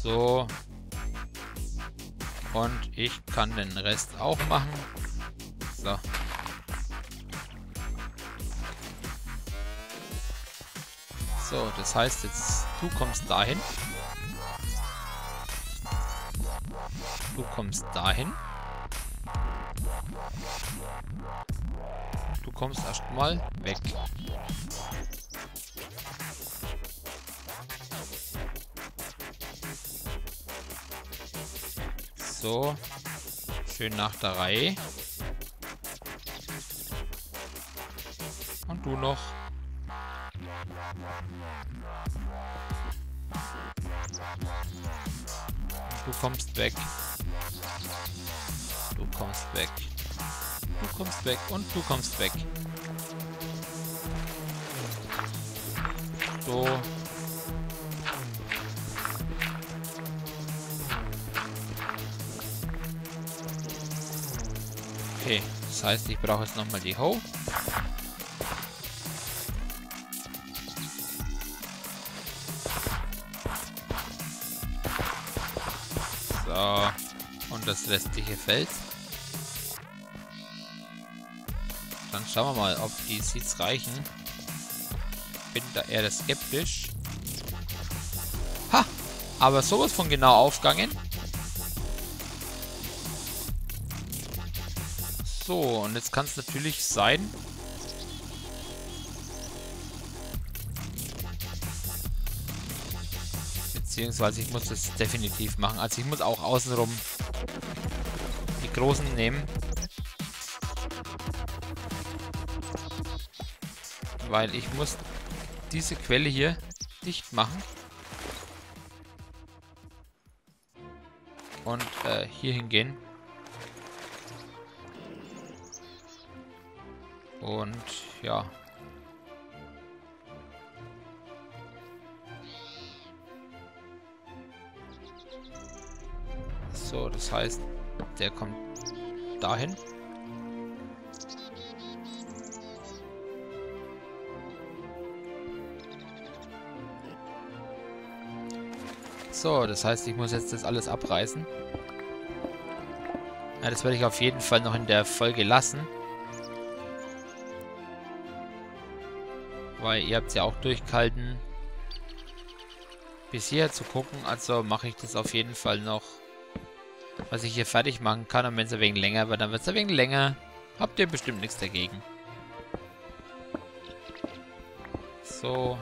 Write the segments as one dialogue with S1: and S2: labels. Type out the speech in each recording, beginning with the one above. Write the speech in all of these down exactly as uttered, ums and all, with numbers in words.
S1: So. Und ich kann den Rest auch machen. So. So, das heißt jetzt, du kommst dahin. Du kommst dahin. Du kommst erstmal weg. So. Schön nach der Reihe. Und du noch. Du kommst weg. Du kommst weg. Du kommst weg und du kommst weg. So. Okay, das heißt, ich brauche jetzt nochmal die Hoe. So. Und das restliche Feld. Dann schauen wir mal, ob die Seeds reichen. Bin da eher skeptisch. Ha! Aber sowas von genau aufgegangen. So, und jetzt kann es natürlich sein. Beziehungsweise ich muss das definitiv machen. Also ich muss auch außenrum die großen nehmen. Weil ich muss diese Quelle hier dicht machen. Und äh, hier hingehen. Und ja. So, das heißt, der kommt dahin. So, das heißt, ich muss jetzt das alles abreißen. Ja, das werde ich auf jeden Fall noch in der Folge lassen. Weil ihr habt es ja auch durchgehalten, bis hierher zu gucken. Also mache ich das auf jeden Fall noch, was ich hier fertig machen kann. Und wenn es ein wenig länger wird, dann wird es ein wenig länger. Habt ihr bestimmt nichts dagegen. So.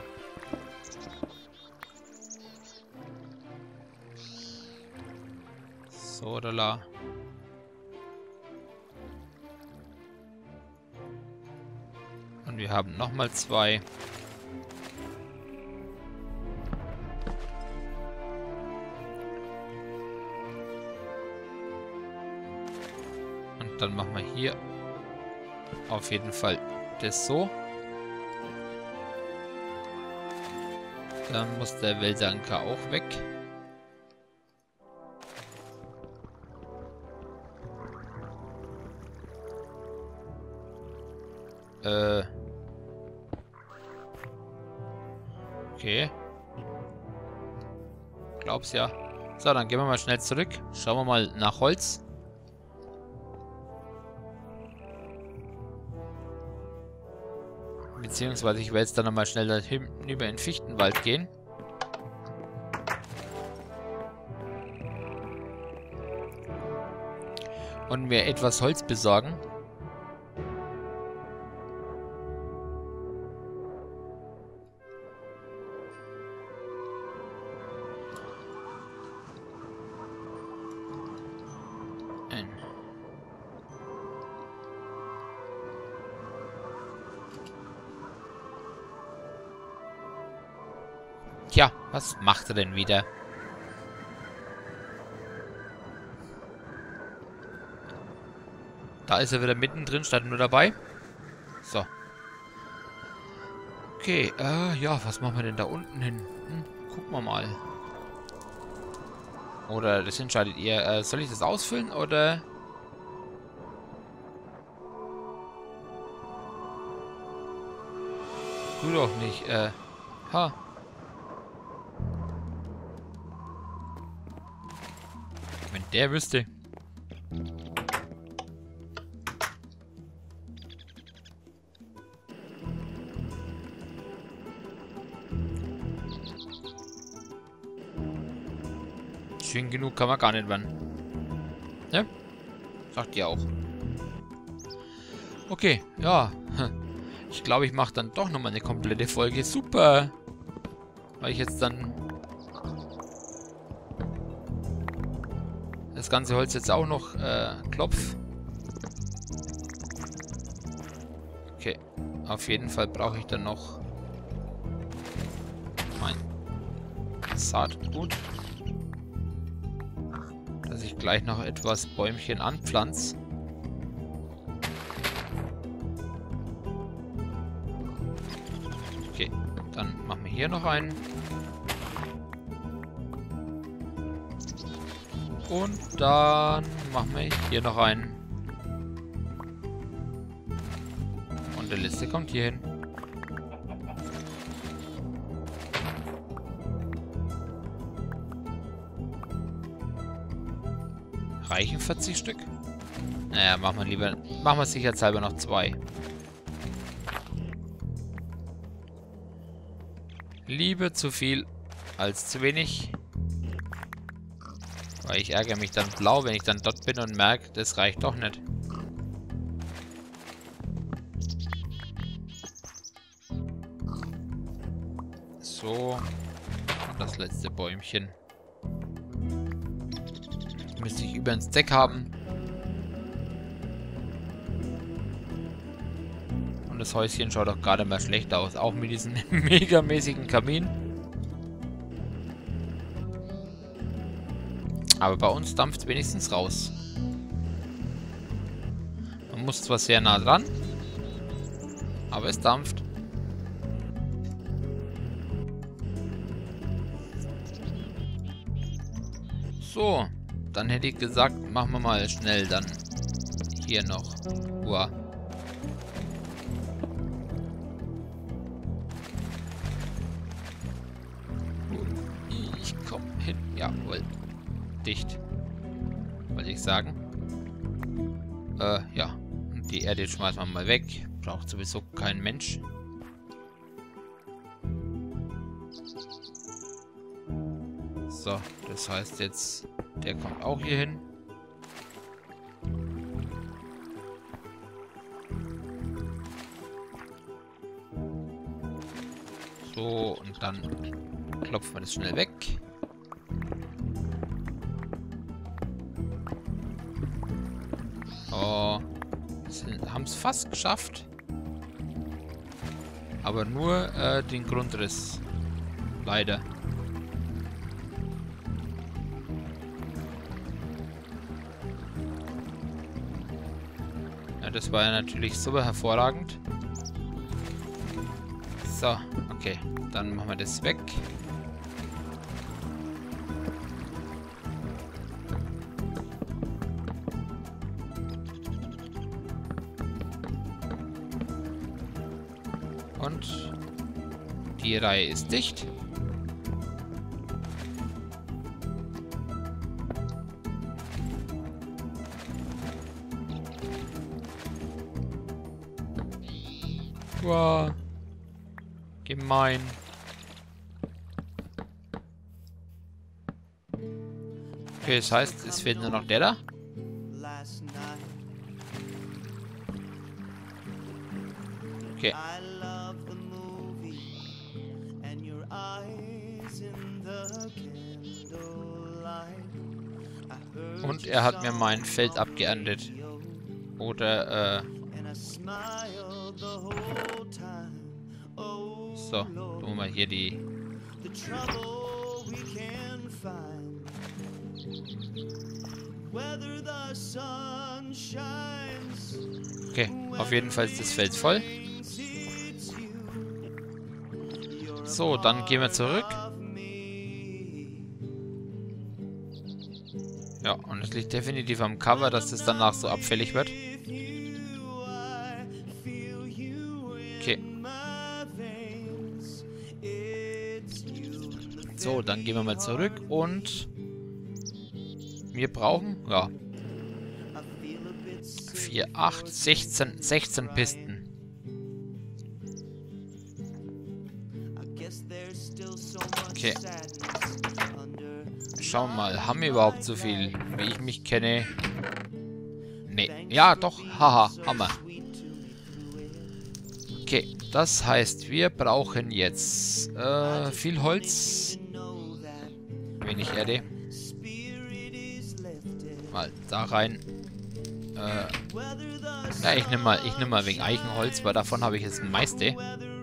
S1: So, da. Und wir haben nochmal zwei. Und dann machen wir hier auf jeden Fall das so. Dann muss der Welsanker auch weg. Äh. Okay. Glaub's ja. So, dann gehen wir mal schnell zurück. Schauen wir mal nach Holz. Beziehungsweise ich werde jetzt dann nochmal schnell da hinüber in den Fichtenwald gehen. Und mir etwas Holz besorgen. Tja, was macht er denn wieder? Da ist er wieder mittendrin, stand nur dabei. So. Okay, äh, ja, was machen wir denn da unten hin? Hm, gucken wir mal. Oder das entscheidet ihr. Äh, soll ich das ausfüllen, oder? Du doch nicht, äh. Ha. der wüsste. Schön genug kann man gar nicht werden. Ne? Sagt ihr auch. Okay, ja. Ich glaube, ich mache dann doch nochmal eine komplette Folge. Super! Weil ich jetzt dann das ganze Holz jetzt auch noch äh, klopf. Okay. Auf jeden Fall brauche ich dann noch mein Saatgut. Dass ich gleich noch etwas Bäumchen anpflanze. Okay, dann machen wir hier noch einen. Und dann machen wir hier noch einen. Und der letzte kommt hier hin. Reichen vierzig Stück? Naja, machen wir lieber, machen wir sicherheitshalber noch zwei. Lieber zu viel als zu wenig. Weil ich ärgere mich dann blau, wenn ich dann dort bin und merke, das reicht doch nicht. So. Und das letzte Bäumchen. Müsste ich über ins Deck haben. Und das Häuschen schaut auch gerade mal schlecht aus. Auch mit diesem megamäßigen Kamin. Aber bei uns dampft es wenigstens raus. Man muss zwar sehr nah dran, aber es dampft. So, dann hätte ich gesagt, machen wir mal schnell dann hier noch. Uah. Ich komme hin. Jawohl. Dicht. Wollte ich sagen. Äh, ja. Und die Erde schmeißen wir mal weg. Braucht sowieso kein Mensch. So, das heißt jetzt, der kommt auch hier hin. So, und dann klopfen wir das schnell weg. Oh, haben es fast geschafft. Aber nur äh, den Grundriss. Leider. Ja, das war ja natürlich super hervorragend. So, okay. Dann machen wir das weg. Und die Reihe ist dicht. Wow. Gemein. Okay, das heißt, es fehlt nur noch der da. Okay. Und er hat mir mein Feld abgeerntet. Oder, äh... So, tun wir hier die... Okay, auf jeden Fall ist das Feld voll. So, dann gehen wir zurück. Ja, und es liegt definitiv am Cover, dass das danach so abfällig wird. Okay. So, dann gehen wir mal zurück und Wir brauchen, ja, vier, acht, sechzehn, sechzehn Pisten. Okay. Schauen wir mal, haben wir überhaupt so viel, wie ich mich kenne? Nee. Ja, doch. Haha, Hammer. Okay, das heißt, wir brauchen jetzt äh, viel Holz. Wenig Erde. Mal da rein. Äh, ja, ich nehme mal, ich nehme mal wegen Eichenholz, weil davon habe ich jetzt ein meiste.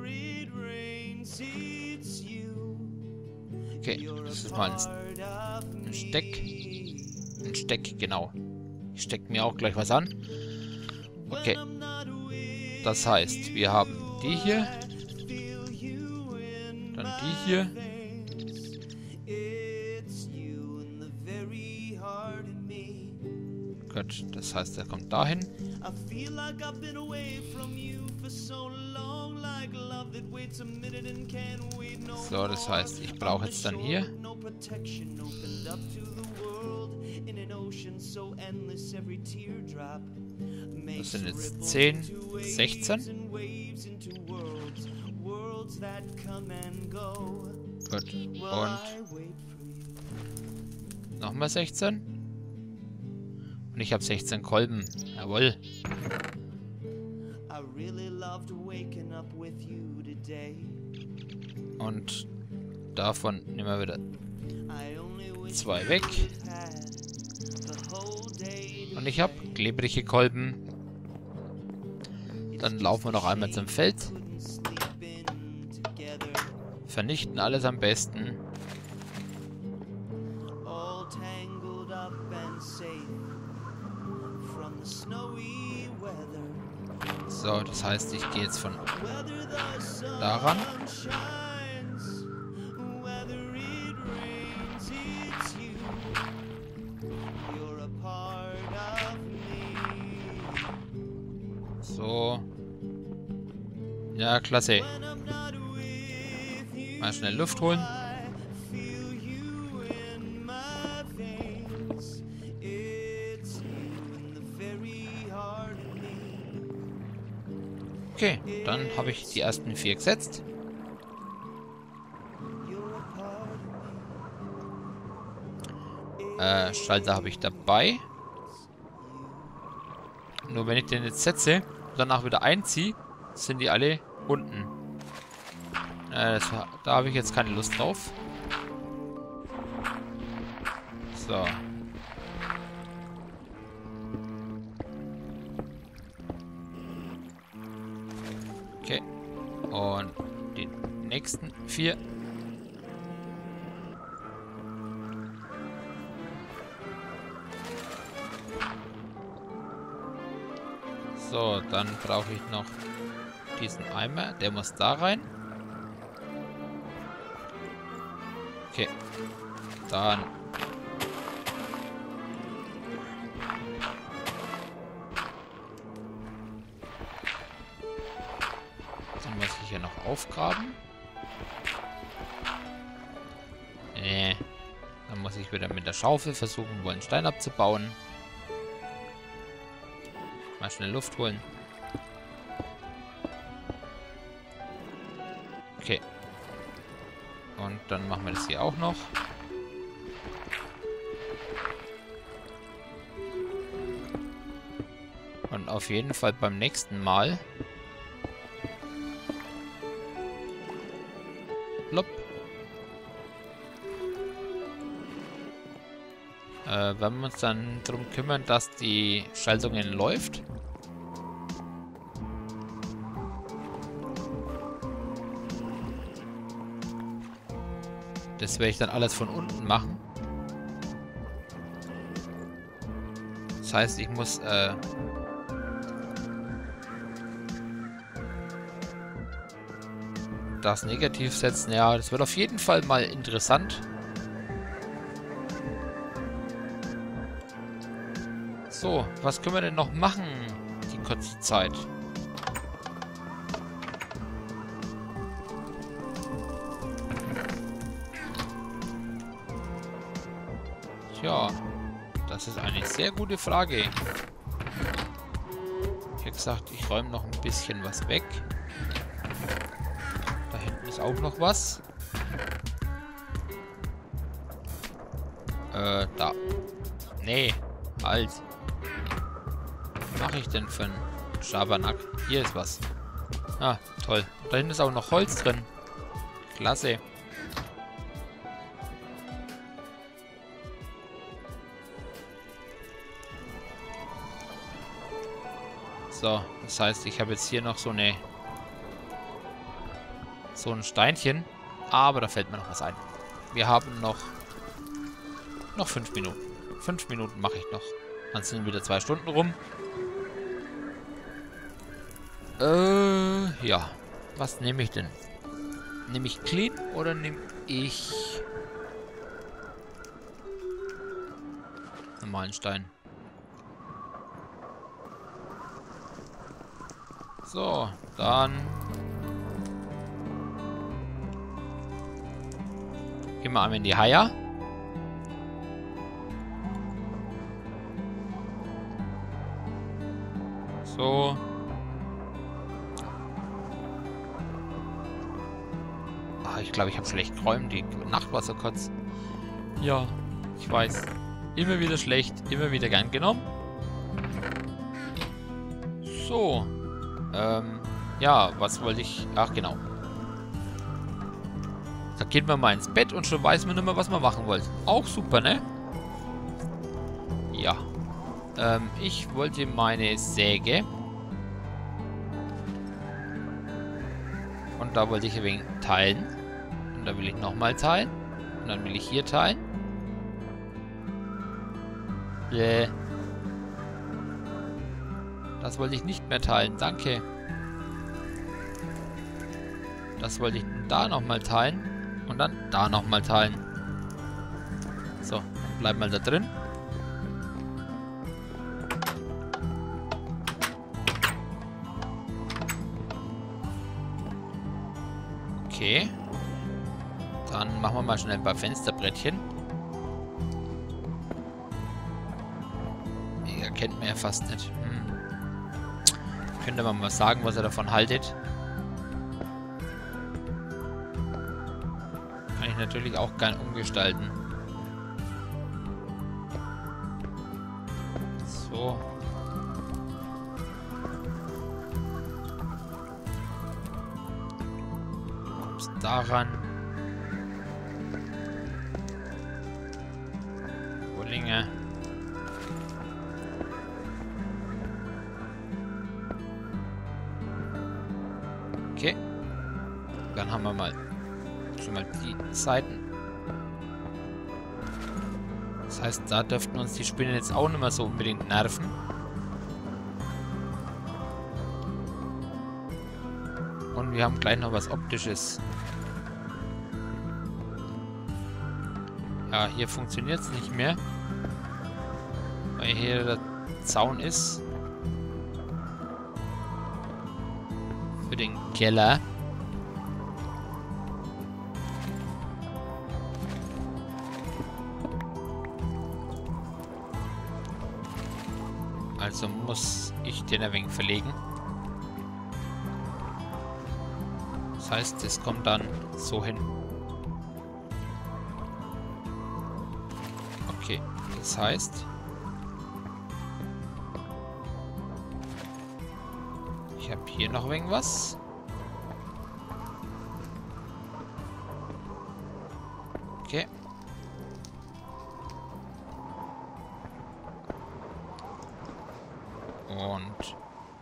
S1: Okay, das ist mal ein, ein Steck. Ein Steck, genau. Ich stecke mir auch gleich was an. Okay. Das heißt, wir haben die hier. Dann die hier. Gut, das heißt, er kommt dahin. So, das heißt, ich brauche jetzt dann hier. Das sind jetzt zehn, sechzehn. Gut, und nochmal sechzehn. Und ich habe sechzehn Kolben. Jawohl. Und davon nehmen wir wieder zwei weg. Und ich habe klebrige Kolben. Dann laufen wir noch einmal zum Feld. Vernichten alles am besten. So, das heißt, ich gehe jetzt von daran. So. Ja, klasse. Mal schnell Luft holen. Okay, dann habe ich die ersten vier gesetzt. Äh, Schalter habe ich dabei. Nur wenn ich den jetzt setze und danach wieder einziehe, sind die alle unten. Äh, das, da habe ich jetzt keine Lust drauf. So. Okay. Und die nächsten vier. So, dann brauche ich noch diesen Eimer. Der muss da rein. Okay. Dann. Dann muss ich hier noch aufgraben. Nee. Dann muss ich wieder mit der Schaufel versuchen, wohl einen Stein abzubauen. Mal schnell Luft holen. Okay. Und dann machen wir das hier auch noch. Und auf jeden Fall beim nächsten Mal. Plopp. Äh, werden wir uns dann darum kümmern, dass die Schaltungen läuft. Das werde ich dann alles von unten machen. Das heißt, ich muss äh, das negativ setzen. Ja, das wird auf jeden Fall mal interessant. So, was können wir denn noch machen, die kurze Zeit? Tja, Das ist eine sehr gute Frage. Ich habe gesagt, ich räume noch ein bisschen was weg. Da hinten ist auch noch was. Äh, da. Nee, halt. Was mache ich denn für einen Schabernack? Hier ist was. Ah, toll. Da hinten ist auch noch Holz drin. Klasse. So, das heißt, ich habe jetzt hier noch so eine so ein Steinchen. Aber da fällt mir noch was ein. Wir haben noch noch fünf Minuten. Fünf Minuten mache ich noch. Dann sind wieder zwei Stunden rum. Äh, ja. Was nehme ich denn? Nehme ich Clean oder nehme ich normalen Stein? So, dann gehen wir einmal in die Haie. So. Ach, ich glaube, ich habe schlecht geräumt. Die Nacht war so kurz. Ja, ich weiß. Immer wieder schlecht, immer wieder gern genommen. So. Ähm, ja, was wollte ich... Ach, genau. Da geht man mal ins Bett und schon weiß man nicht mehr, was man machen wollte. Auch super, ne? Ja. Ähm, ich wollte meine Säge. Und da wollte ich ein wenig teilen. Und da will ich nochmal teilen. Und dann will ich hier teilen. Bäh. Das wollte ich nicht mehr teilen. Danke. Das wollte ich da nochmal teilen. Und dann da nochmal teilen. So, dann bleib mal da drin. Okay. Dann machen wir mal schnell ein paar Fensterbrettchen. Ihr kennt man ja fast nicht. Hm. Könnte man mal sagen, was ihr davon haltet. Kann ich natürlich auch gern umgestalten. So. Kommst daran. Rohlinge. Okay. Dann haben wir mal schon mal die Seiten. Das heißt, da dürften uns die Spinnen jetzt auch nicht mehr so unbedingt nerven. Und wir haben gleich noch was Optisches. Ja, hier funktioniert es nicht mehr. Weil hier der Zaun ist. Für den Keller. Also muss ich den ein wenig verlegen. Das heißt, es kommt dann so hin. Okay, das heißt... Ich habe hier noch irgendwas. Okay. Und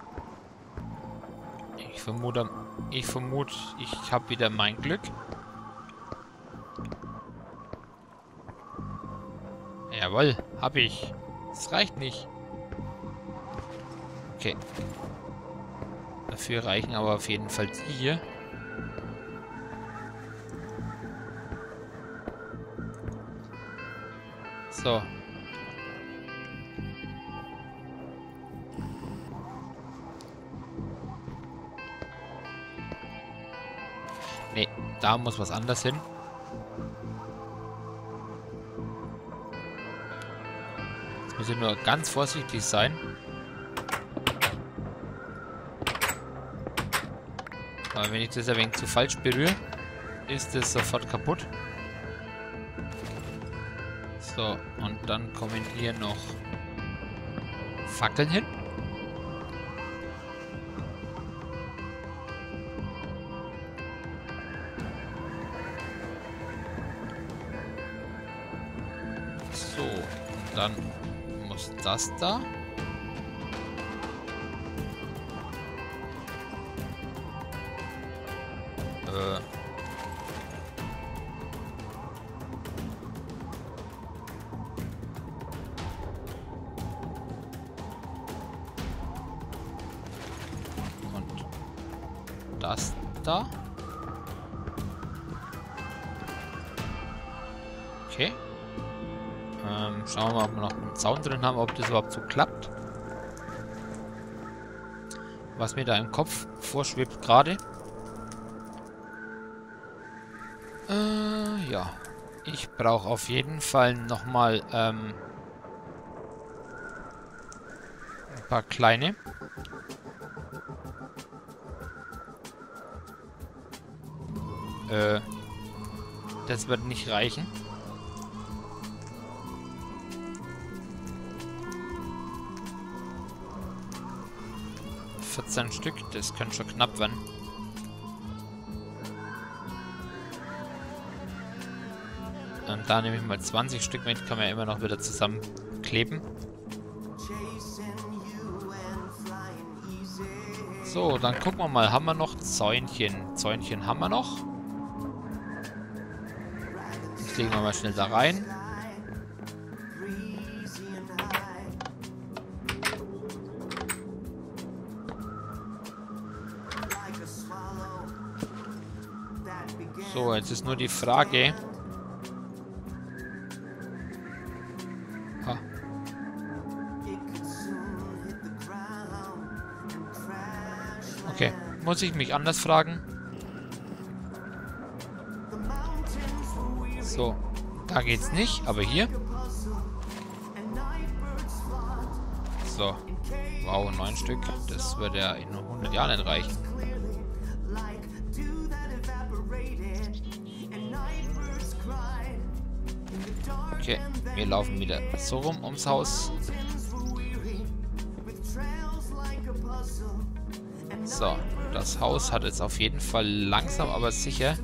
S1: ich vermute, ich vermute, ich habe wieder mein Glück. Jawohl, habe ich. Das reicht nicht. Okay. Dafür reichen aber auf jeden Fall die hier. So. Nee, da muss was anderes hin. Muss ich nur ganz vorsichtig sein. Aber wenn ich das ein wenig zu falsch berühre, ist es sofort kaputt. So, und dann kommen hier noch Fackeln hin. So, und dann muss das da. Äh. Und das da. Okay. Ähm, schauen wir mal, ob wir noch einen Zaun drin haben, ob das überhaupt so klappt. Was mir da im Kopf vorschwebt gerade. Äh, ja. Ich brauche auf jeden Fall nochmal ähm, ein paar kleine. Äh, das wird nicht reichen. vierzehn Stück, das könnte schon knapp werden. Und da nehme ich mal zwanzig Stück mit, kann man ja immer noch wieder zusammenkleben. So, dann gucken wir mal, haben wir noch Zäunchen? Zäunchen haben wir noch. Das legen wir mal schnell da rein. So, jetzt ist nur die Frage. Ha. Okay, muss ich mich anders fragen? So, da geht's nicht, aber hier. So, wow, neun Stück. Das würde ja in hundert Jahren nicht reichen. Okay, wir laufen wieder so rum ums Haus. So, das Haus hat jetzt auf jeden Fall langsam, aber sicher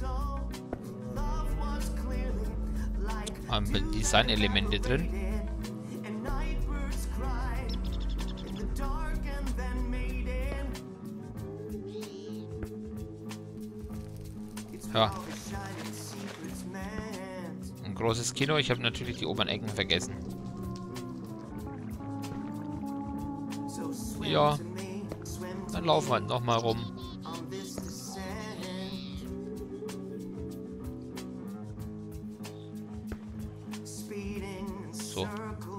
S1: ein paar Design-Elemente drin. Ja. Ein großes Kino. Ich habe natürlich die oberen Ecken vergessen. Ja. Dann laufen wir halt nochmal rum. So.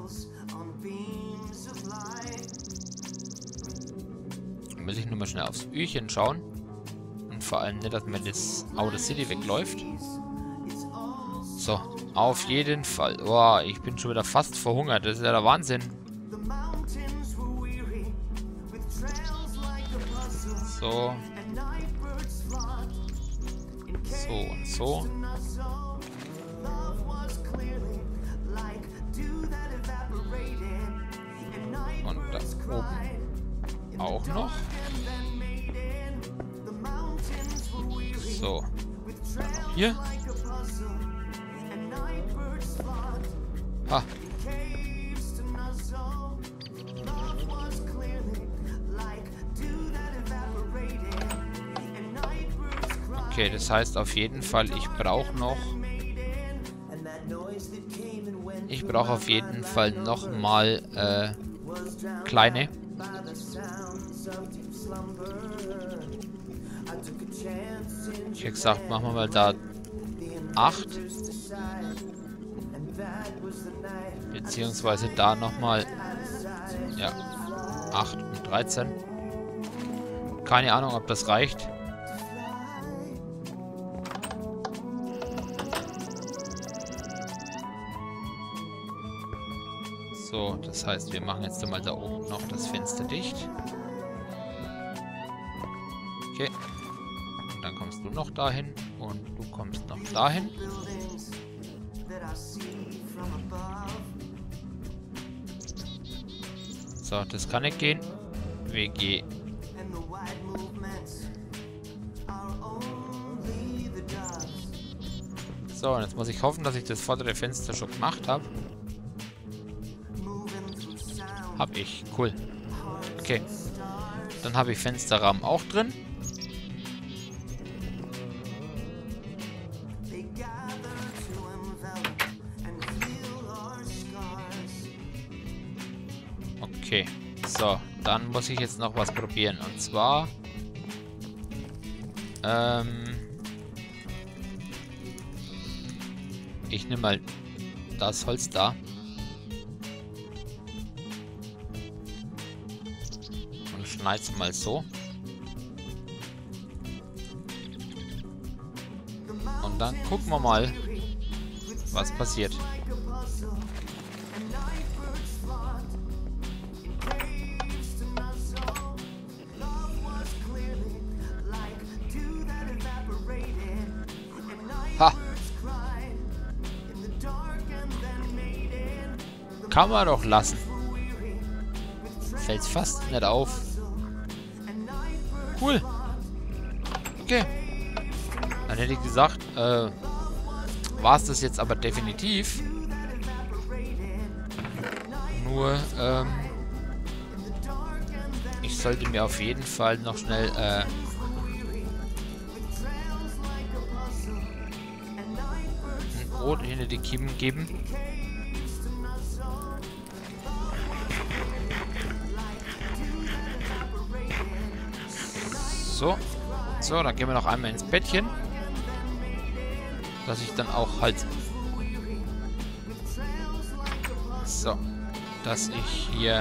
S1: Dann muss ich nur mal schnell aufs Üchen schauen. Und vor allem nicht, dass mir das Outer City wegläuft. So, auf jeden Fall. Boah, ich bin schon wieder fast verhungert. Das ist ja der Wahnsinn. So. So und so. Und da oben auch noch. So. Hier. Ha. Okay, das heißt auf jeden Fall, ich brauche noch... Ich brauche auf jeden Fall noch mal äh, kleine. Ich hätte gesagt, machen wir mal da acht. Beziehungsweise da nochmal, ja, acht und dreizehn. Keine Ahnung, ob das reicht. So, das heißt, wir machen jetzt mal da oben noch das Fenster dicht. Okay. Und dann kommst du noch dahin und du kommst noch dahin. So, das kann nicht gehen. W G. So, und jetzt muss ich hoffen, dass ich das vordere Fenster schon gemacht habe. Hab ich. Cool. Okay. Dann habe ich Fensterrahmen auch drin. Okay. So, dann muss ich jetzt noch was probieren. Und zwar... Ähm... Ich nehme mal das Holz da. Und schneide es mal so. Und dann gucken wir mal, was passiert. Ha! Kann man doch lassen. Fällt fast nicht auf. Cool. Okay. Dann hätte ich gesagt, äh, war es das jetzt aber definitiv. Nur, ähm, ich sollte mir auf jeden Fall noch schnell, äh, ein Brot hinter die Kiemen geben. So. So, dann gehen wir noch einmal ins Bettchen. Dass ich dann auch halt... So. Dass ich hier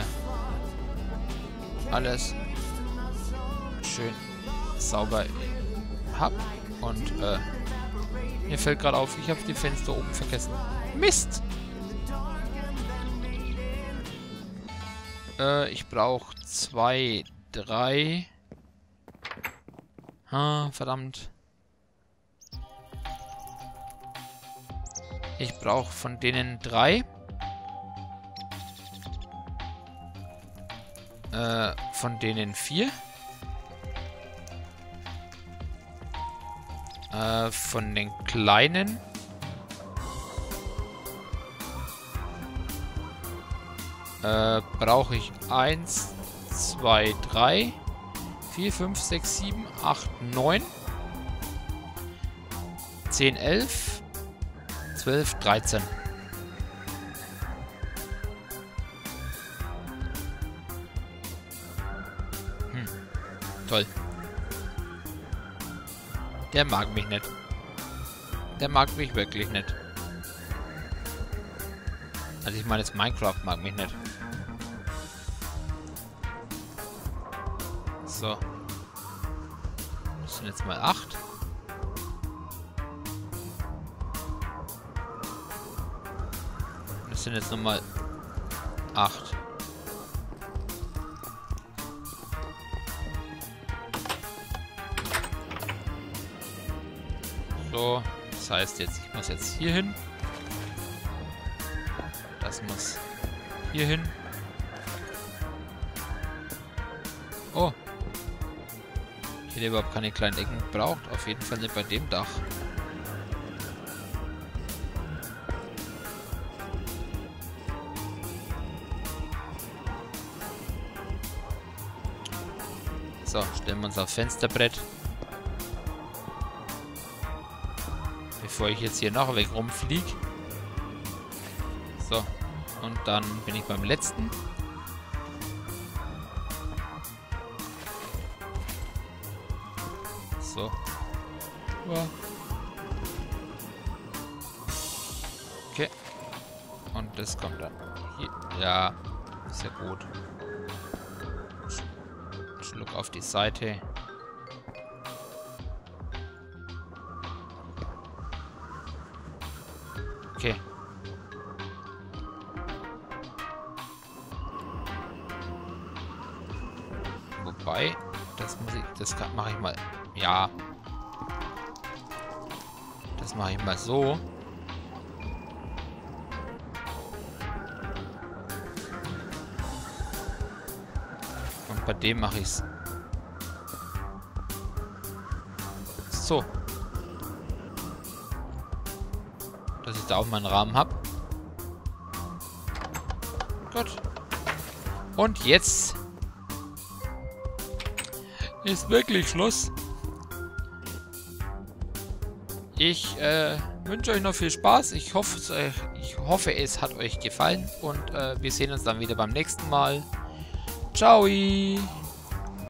S1: alles schön sauber habe. Und, äh... mir fällt gerade auf, ich habe die Fenster oben vergessen. Mist! Äh, ich brauche zwei, drei... Ah, verdammt. Ich brauche von denen drei. Äh, von denen vier. Äh, von den kleinen. Äh, brauche ich eins, zwei, drei. vier, fünf, sechs, sieben, acht, neun, zehn, elf, zwölf, dreizehn. Hm. Toll. Der mag mich nicht. Der mag mich wirklich nicht. Also ich meine, das Minecraft mag mich nicht. So. Das sind jetzt mal acht. Das sind jetzt nochmal acht. So. Das heißt jetzt, ich muss jetzt hier hin. Das muss hier hin. Oh. Ich hätte überhaupt keine kleinen Ecken gebraucht. Auf jeden Fall nicht bei dem Dach. So, stellen wir uns auf Fensterbrett. Bevor ich jetzt hier noch weg rumfliege. So, und dann bin ich beim letzten. So. Ja. Okay. Und das kommt dann hier. Ja, ist ja gut. Schluck auf die Seite. Okay. Wobei, das muss ich, das mache ich mal, ja. Das mache ich mal so. Und bei dem mache ich es so. Dass ich da auch meinen Rahmen habe. Gut. Und jetzt ist wirklich Schluss. Ich äh, wünsche euch noch viel Spaß. Ich hoffe, äh, ich hoffe, es hat euch gefallen. Und äh, wir sehen uns dann wieder beim nächsten Mal. Ciao!